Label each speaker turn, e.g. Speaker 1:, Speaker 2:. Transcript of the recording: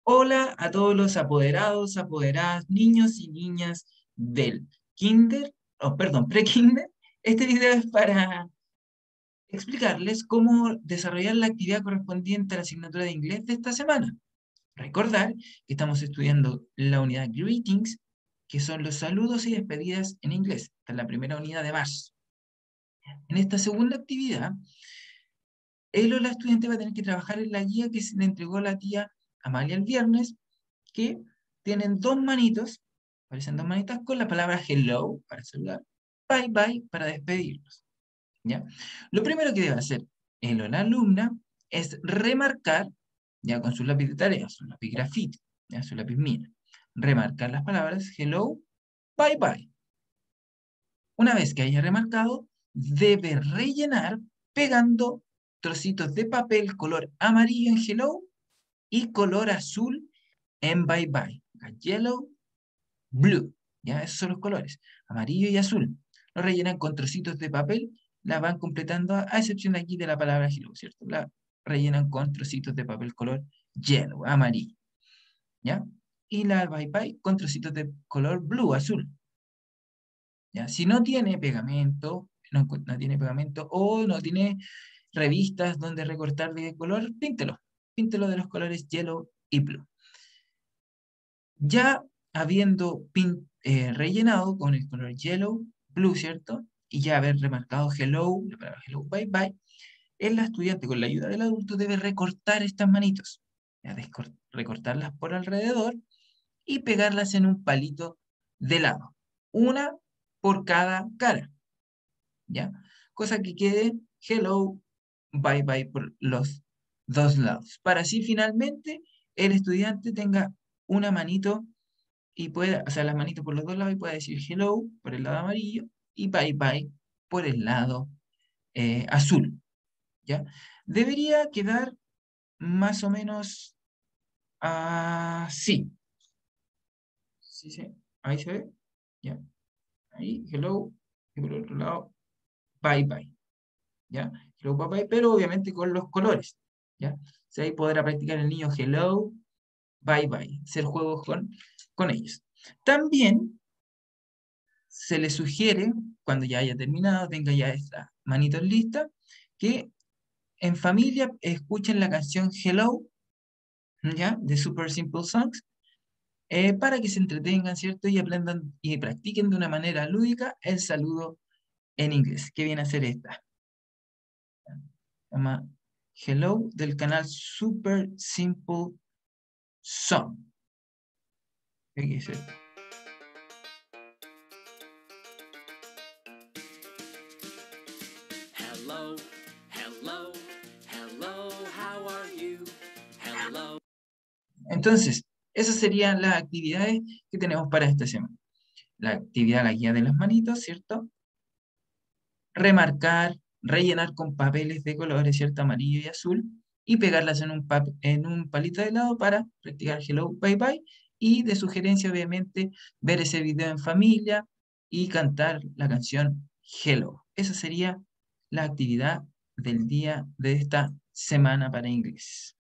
Speaker 1: Hola a todos los apoderados, apoderadas, niños y niñas del kinder, perdón, pre-kinder. Este video es para explicarles cómo desarrollar la actividad correspondiente a la asignatura de inglés de esta semana. Recordar que estamos estudiando la unidad Greetings, que son los saludos y despedidas en inglés. Esta es la primera unidad de marzo. En esta segunda actividad, él o la estudiante va a tener que trabajar en la guía que se le entregó la tía Amalia el viernes, que tienen dos manitos, aparecen dos manitas con la palabra hello para saludar, bye bye para despedirnos. ¿Ya? Lo primero que debe hacer él o la alumna es remarcar, ya con su lápiz de tarea, su lápiz grafito, ya su lápiz mina, remarcar las palabras hello, bye bye. Una vez que haya remarcado, debe rellenar pegando trocitos de papel color amarillo en hello y color azul en bye bye. Yellow, blue. ¿Ya? Esos son los colores, amarillo y azul. Lo rellenan con trocitos de papel, la van completando, a excepción de aquí de la palabra hello, ¿cierto? La rellenan con trocitos de papel color yellow, amarillo. ¿Ya? Y la bye bye con trocitos de color blue, azul. ¿Ya? Si no tiene pegamento, no tiene pegamento o no tiene revistas donde recortar de color, píntelo. Píntelo de los colores yellow y blue. Ya habiendo rellenado con el color yellow, blue, ¿cierto? Y ya haber remarcado hello, la palabra hello, bye bye, el estudiante con la ayuda del adulto debe recortar estas manitos, ya, recortarlas por alrededor y pegarlas en un palito de lado, una por cada cara, ¿ya? Cosa que quede hello, bye bye por los dos lados, para así finalmente el estudiante tenga una manito y puede, o sea, las manitos por los dos lados y puede decir hello por el lado amarillo y bye bye por el lado azul, ¿ya? Debería quedar más o menos así. Sí, sí, ahí se ve, ¿ya? Ahí, hello, y por el otro lado, bye bye, ¿ya? Hello, bye bye, pero obviamente con los colores, ¿ya? O sea, ahí podrá practicar el niño hello, bye bye, hacer juegos con ellos. También se le sugiere, cuando ya haya terminado, tenga ya estas manitos listas, que en familia escuchen la canción Hello, ¿ya? De Super Simple Songs, para que se entretengan, ¿cierto? Y aprendan y practiquen de una manera lúdica el saludo en inglés. ¿Qué viene a ser esta? Se llama Hello del canal Super Simple Song. ¿Qué es esto?
Speaker 2: Hello, hello, hello, how are you? Hello.
Speaker 1: Entonces, esas serían las actividades que tenemos para esta semana. La actividad, la guía de las manitos, ¿cierto? Remarcar, rellenar con papeles de colores, ¿cierto? Amarillo y azul, y pegarlas en un palito de helado para practicar hello, bye bye, y de sugerencia, obviamente, ver ese video en familia y cantar la canción Hello. Esa sería la actividad del día de esta semana para inglés.